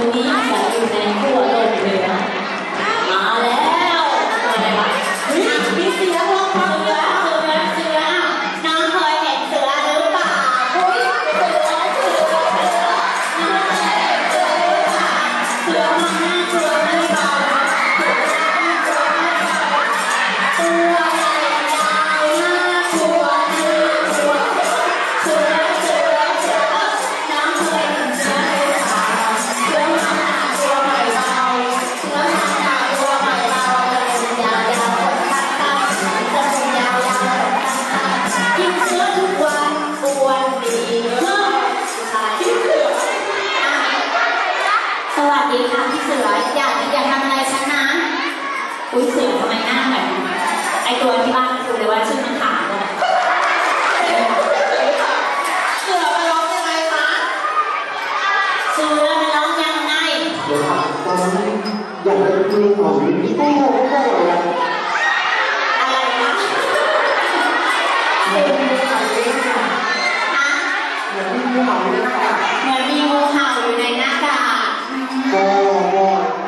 นี้อาศัยอยู่ในขั้วโลกเหนือมาแล้วอะไรวะมีเสือลองฟังเสือน้องเคยเห็นเสือหรือเปล่าอุ้ยเสือน้องเคยเห็นเสือหรือเปล่าเสือมันน่ากลัวไม่เบาตัวใหญ่ยาวน่ากลัวเสือน้องเคยเห็นเสือหรือเปล่าเสือมันน่ากลัวไม่เบาเสือมันน่ากลัวไม่เบาเลยยาวตั้งจะยาวกินเสือทุกวันอ้วนดีสวัสดีค่ะพี่เสืออยากทำอะไรฉันนะอุ้ยเสือทำไมหน้าแบบไอตัวที่บ้านคือเลยว่าชื่อมันขาดเลยเสือมาร้องยังไงคะเสือมาร้องยังไงเดี๋ยวครับตอนนั้นอยากจะดูของพี่โก้เลยอะไรนะเหมือนมีงูเห่าอยู่ในหน้ากากเหมือนมีงูเห่าอยู่ในหน้ากากเหมือนมีงูเห่าอยู่ในหน้ากากโก้